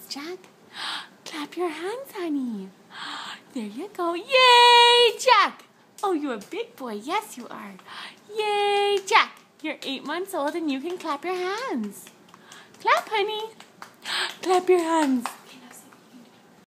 hands, Jack. Clap your hands, honey. There you go. Yay, Jack. Oh, you're a big boy. Yes, you are. Yay, Jack. You're 8 months old and you can clap your hands. Clap, honey. Clap your hands.